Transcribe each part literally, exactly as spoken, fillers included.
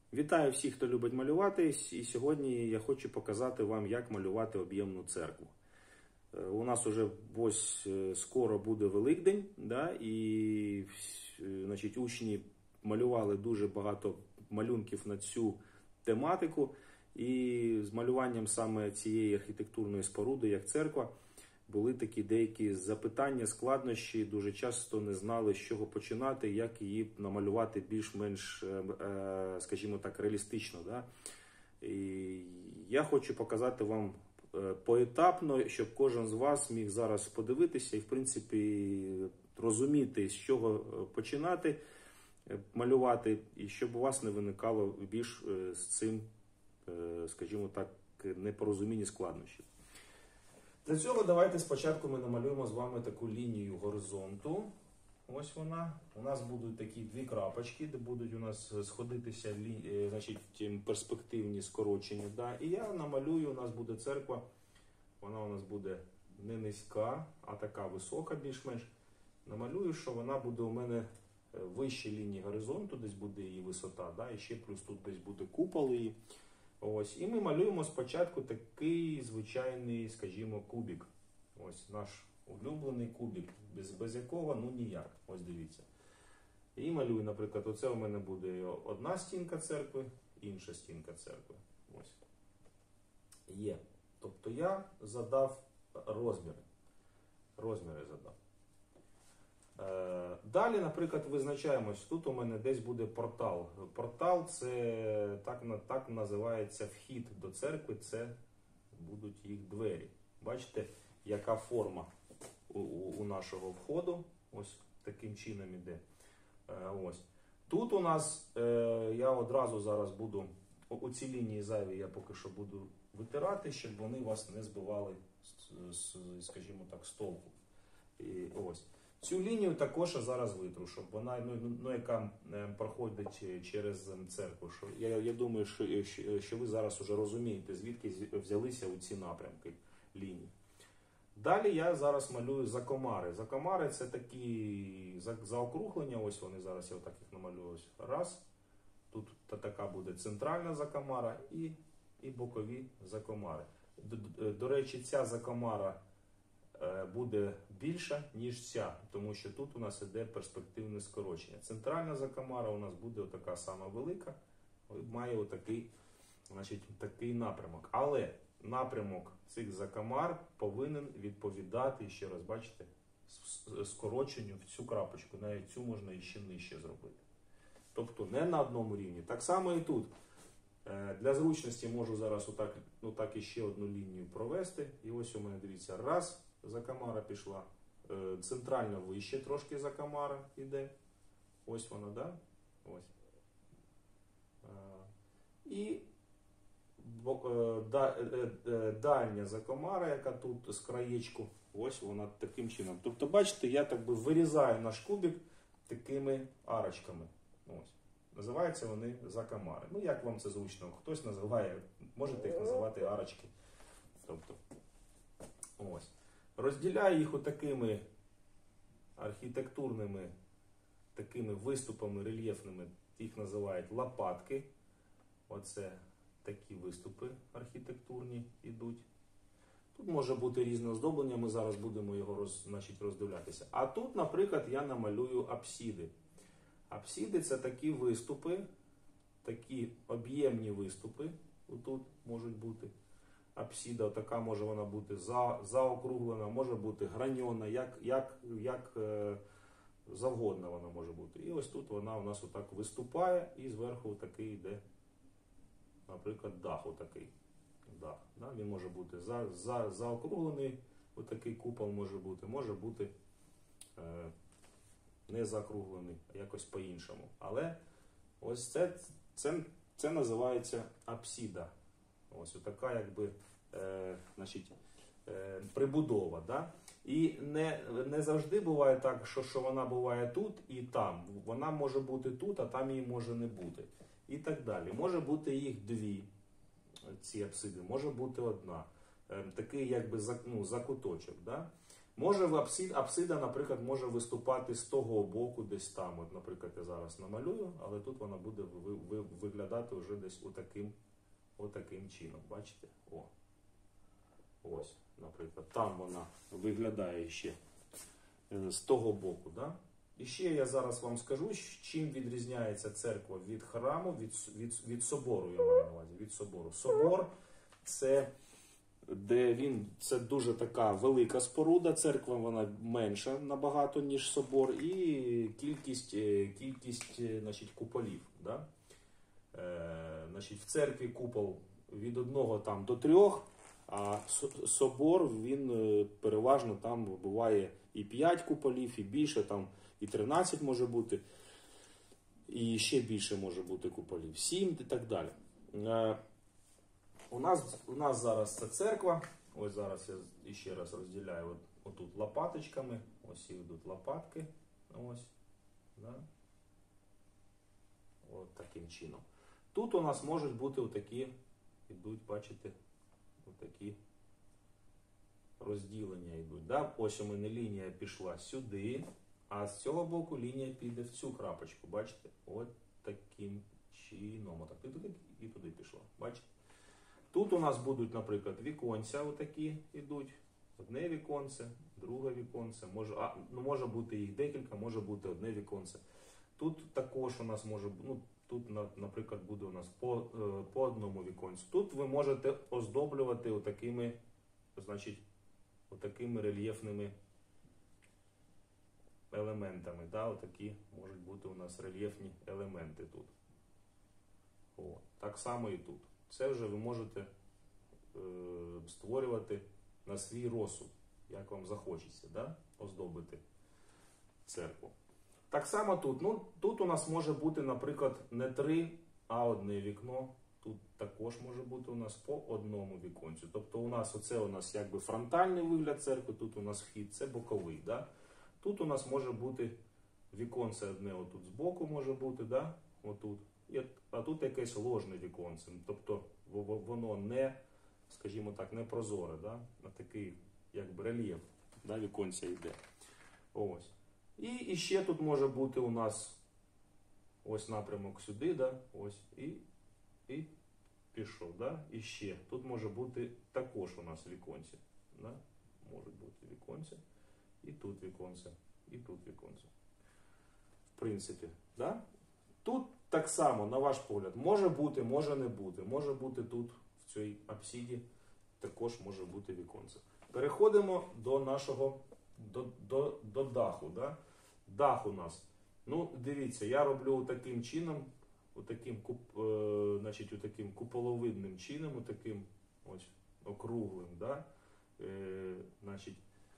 Вітаю всіх, хто любить малювати, і сьогодні я хочу показати вам, як малювати об'ємну церкву. У нас уже ось скоро буде Великдень, да, і значить, учні малювали дуже багато малюнків на цю тематику, і з малюванням саме цієї архітектурної споруди, як церква, були такі деякі запитання, складнощі, дуже часто не знали, з чого починати, як її намалювати більш-менш, скажімо так, реалістично. Да? І я хочу показати вам поетапно, щоб кожен з вас міг зараз подивитися і, в принципі, розуміти, з чого починати малювати, і щоб у вас не виникало більш з цим, скажімо так, непорозуміння, складнощів. Для цього давайте спочатку ми намалюємо з вами таку лінію горизонту. Ось вона. У нас будуть такі дві крапочки, де будуть у нас сходитися, значить, перспективні скорочення. Да? І я намалюю, у нас буде церква, вона у нас буде не низька, а така висока більш-менш. Намалюю, що вона буде у мене вище лінії горизонту, десь буде її висота, да? І ще плюс тут десь буде купол її. Ось, і ми малюємо спочатку такий звичайний, скажімо, кубик. Ось наш улюблений кубик, без, без якого, ну ніяк. Ось дивіться. І малюю, наприклад, оце у мене буде одна стінка церкви, інша стінка церкви. Ось. Є. Тобто я задав розміри. Розміри задав. Далі, наприклад, визначаємось, тут у мене десь буде портал. Портал – це так, так називається вхід до церкви, це будуть їх двері. Бачите, яка форма у, у нашого входу, ось таким чином іде. Ось. Тут у нас, я одразу зараз буду, у ці лінії зайві я поки що буду витирати, щоб вони вас не збивали, скажімо так, з толку. І ось. Цю лінію також я зараз витру, щоб вона, ну, ну, яка проходить через церкву. Що, я, я думаю, що, що ви зараз вже розумієте, звідки взялися у ці напрямки лінії. Далі я зараз малюю закомари. Закомари – це такі заокруглення, ось вони зараз, я отак їх намалюю. Раз, тут та, така буде центральна закомара і, і бокові закомари. До, до речі, ця закомара буде більша, ніж ця, тому що тут у нас іде перспективне скорочення. Центральна закомара у нас буде отака сама велика, має отакий, значить, такий напрямок. Але напрямок цих закомар повинен відповідати, ще раз бачите, скороченню в цю крапочку. Навіть цю можна іще нижче зробити. Тобто не на одному рівні. Так само і тут. Для зручності можу зараз отак, ну так іще одну лінію провести. І ось у мене, дивіться, раз, закомара пішла. Центрально вище трошки закомара йде. Ось вона, да? Ось. І дальня закомара, яка тут з краєчку, ось вона таким чином. Тобто, бачите, я так би вирізаю наш кубик такими арочками. Ось. Називаються вони закомари. Ну, як вам це зручно? Хтось називає, можете їх називати арочки. Тобто, ось. Розділяю їх отакими архітектурними такими виступами рельєфними, їх називають лопатки. Оце такі виступи архітектурні йдуть. Тут може бути різне оздоблення, ми зараз будемо його роз, значить, роздивлятися. А тут, наприклад, я намалюю апсиди. Апсиди – це такі виступи, такі об'ємні виступи, тут можуть бути. Апсида, така може вона бути за, заокруглена, може бути граньона, як, як, як е, завгодно вона може бути. І ось тут вона у нас отак виступає, і зверху такий йде, наприклад, дах отакий. Дах, да? Він може бути за, за, заокруглений, отакий купол може бути, може бути е, не закруглений, а якось по-іншому. Але ось це, це, це називається апсида. Ось така, якби, е, значить, е, прибудова. Да? І не, не завжди буває так, що, що вона буває тут і там. Вона може бути тут, а там її може не бути. І так далі. Може бути їх дві, ці апсиди, може бути одна. Е, такий, якби, ну, закуточок. Да? Може в апсид, апсида, наприклад, може виступати з того боку, десь там. От, наприклад, я зараз намалюю, але тут вона буде ви, ви, виглядати вже десь отаким, отаким чином. Бачите? О. Ось, наприклад, там вона виглядає ще з того боку. Да? І ще я зараз вам скажу, чим відрізняється церква від храму, від, від, від собору, я маю на увазі, від собору. Собор – це, де він, це дуже така велика споруда, церква вона менша набагато, ніж собор, і кількість, кількість значить, куполів. Да? Е, значить, в церкві купол від одного там, до трьох, а собор, він переважно там буває і п'ять куполів, і більше, там і тринадцять може бути, і ще більше може бути куполів, сім і так далі. У нас, у нас зараз це церква, ось зараз я ще раз розділяю от, отут лопаточками, ось йдуть лопатки, ось, да? От таким чином. Тут у нас можуть бути отакі, йдуть, бачите, отакі розділення йдуть. Да? Ось у мене лінія пішла сюди, а з цього боку лінія піде в цю крапочку. Бачите? От таким чином. Отак. І туди, і туди пішла. Бачите? Тут у нас будуть, наприклад, віконця отакі йдуть. Одне віконце, друге віконце. Може, а, ну, може бути їх декілька, може бути одне віконце. Тут також у нас може бути, ну, тут, наприклад, буде у нас по, по одному віконцю. Тут ви можете оздоблювати отакими, значить, отакими рельєфними елементами. Да? Отакі можуть бути у нас рельєфні елементи тут. О, так само і тут. Це вже ви можете е, створювати на свій розсуд, як вам захочеться, да? Оздобити церкву. Так само тут. Ну, тут у нас може бути, наприклад, не три, а одне вікно. Тут також може бути у нас по одному віконцю. Тобто у нас оце у нас якби фронтальний вигляд церкви, тут у нас вхід, це боковий. Да? Тут у нас може бути віконце одне отут збоку може бути, да? Отут. А тут якесь ложне віконце. Тобто воно не, скажімо так, не прозоре, да? На такий якби рельєф, да? Віконця йде. Ось. І, і ще тут може бути у нас ось напрямок сюди, да? Ось, і, і пішов. Да? І ще. Тут може бути також у нас віконці. Да? Може бути віконце. І тут віконце. І тут віконце. В принципі. Да? Тут так само, на ваш погляд, може бути, може не бути. Може бути тут, в цій апсиді, також може бути віконце. Переходимо до нашого, до, до, до даху. Да? Дах у нас. Ну, дивіться, я роблю таким чином, отаким, куп, е, значить, отаким куполовидним чином, отаким ось округлим. Да? Е, значить,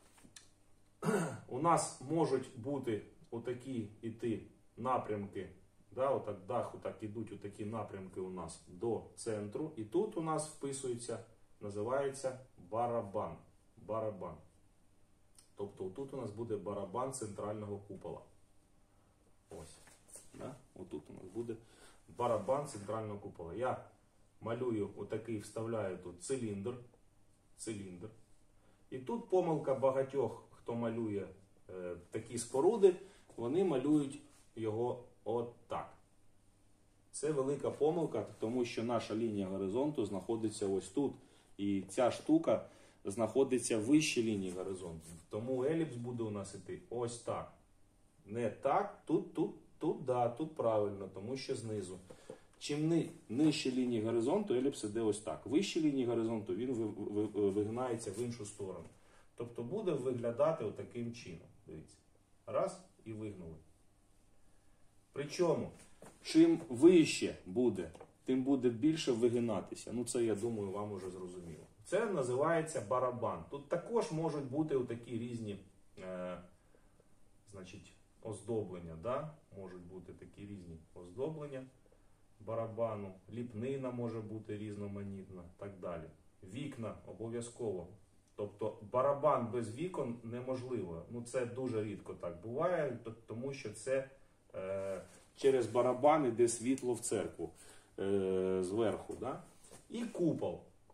у нас можуть бути отакі іти напрямки, да, отак дах, отак ідуть отакі напрямки у нас до центру. І тут у нас вписується, називається барабан. Барабан. Тобто тут у нас буде барабан центрального купола. Ось. Да? Отут у нас буде барабан центрального купола. Я малюю отакий, вставляю тут циліндр. Циліндр. І тут помилка багатьох, хто малює е, такі споруди, вони малюють його отак. Це велика помилка, тому що наша лінія горизонту знаходиться ось тут. І ця штука знаходиться вище лінії горизонту. Тому еліпс буде у нас іти ось так. Не так, тут, тут, тут, да, тут правильно, тому що знизу. Чим ни, нижче лінії горизонту, еліпс іде ось так. Вище лінії горизонту він вигинається в іншу сторону. Тобто буде виглядати отаким чином. Дивіться. Раз і вигнули. Причому, чим вище буде, тим буде більше вигинатися. Ну це, я думаю, вам уже зрозуміло. Це називається барабан. Тут також можуть бути отакі різні е, значить, оздоблення. Да? Можуть бути такі різні оздоблення барабану. Ліпнина може бути різноманітна, так далі. Вікна обов'язково. Тобто барабан без вікон неможливо. Ну це дуже рідко так буває, тому що це е, через барабан іде світло в церкву е, зверху. Да? І купол.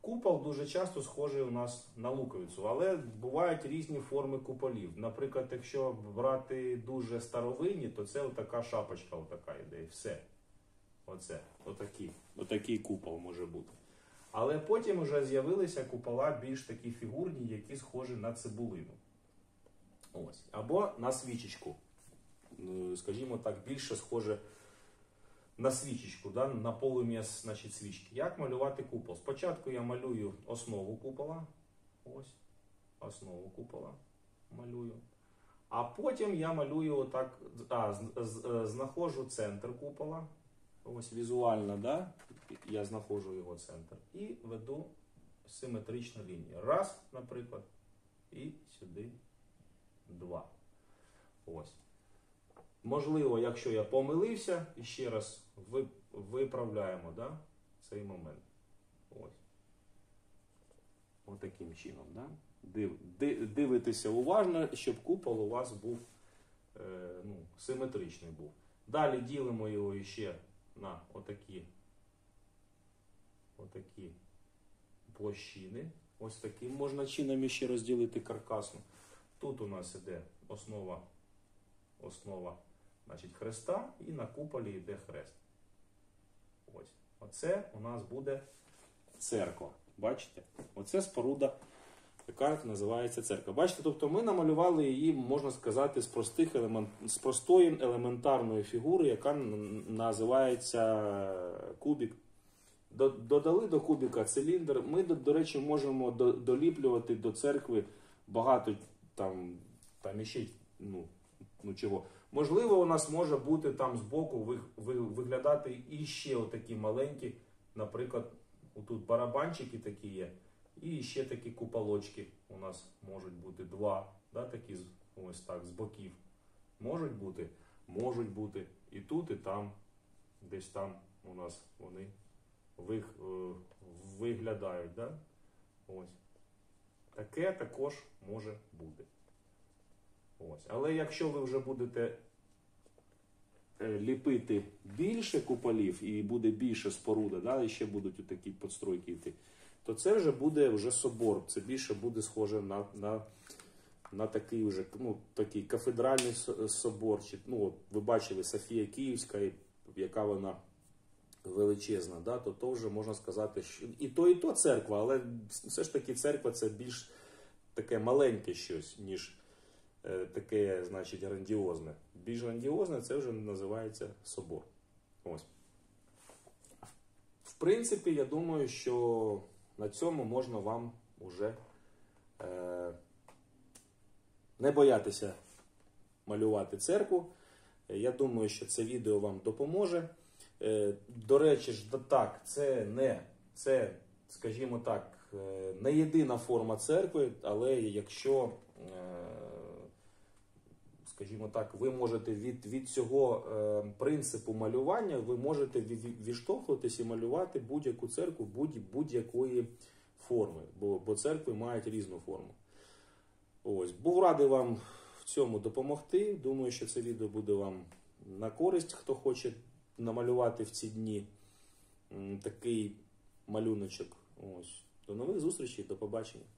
Купол дуже часто схожий у нас на луковицю, але бувають різні форми куполів. Наприклад, якщо брати дуже старовинні, то це отака шапочка отака йде і все. Оце, отакий, отакий купол може бути. Але потім вже з'явилися купола більш такі фігурні, які схожі на цибулину. Ось. Або на свічечку. Скажімо так, більше схоже на свічечку, да? На полум'я, значить, свічки. Як малювати купол? Спочатку я малюю основу купола. Ось. Основу купола малюю. А потім я малюю отак, а, знаходжу центр купола. Ось візуально, да? Я знаходжу його центр. І веду симетричну лінію. Раз, наприклад, і сюди два. Ось. Можливо, якщо я помилився, і ще раз виправляємо, да, цей момент. Ось. Ось таким чином. Да? Див, див, дивитеся уважно, щоб купол у вас був е, ну, симетричний був. Далі ділимо його ще на отакі, отакі площини. Ось таким можна чином ще розділити каркасно. Тут у нас іде основа, основа значить, хреста, і на куполі йде хрест. Ось. Оце у нас буде церква. Бачите? Оце споруда, яка називається церква. Бачите, тобто ми намалювали її, можна сказати, з, простих елемент... з простої елементарної фігури, яка називається кубик. Додали до кубика циліндр. Ми, до, до речі, можемо до, доліплювати до церкви багато там, там іще, ну, ну чого. Можливо, у нас може бути там збоку виглядати іще отакі маленькі, наприклад, тут барабанчики такі є, і ще такі куполочки у нас можуть бути два, да, такі ось так, з боків. Можуть бути? Можуть бути і тут, і там, десь там у нас вони виглядають, да? Ось. Таке також може бути. Ось. Але якщо ви вже будете ліпити більше куполів і буде більше споруда, да, і ще будуть такі підстройки йти, то це вже буде вже собор. Це більше буде схоже на, на, на такий вже, ну, такий кафедральний собор. Ну, от, ви бачили Софія Київська, яка вона величезна, да, то то вже можна сказати, що і то, і то церква, але все ж таки церква це більш таке маленьке щось, ніж е, таке, значить, грандіозне. Більш грандіозне це вже називається собор. Ось. В принципі, я думаю, що на цьому можна вам уже е, не боятися малювати церкву. Я думаю, що це відео вам допоможе. До речі, ж, так, це не, це, скажімо так, не єдина форма церкви, але якщо, скажімо так, ви можете від, від цього принципу малювання, ви можете відштовхуватися і малювати будь-яку церкву будь-якої форми, бо, бо церкви мають різну форму. Ось, був радий вам в цьому допомогти. Думаю, що це відео буде вам на користь, хто хоче намалювати в ці дні такий малюночок. Ось. До нових зустрічей, до побачення.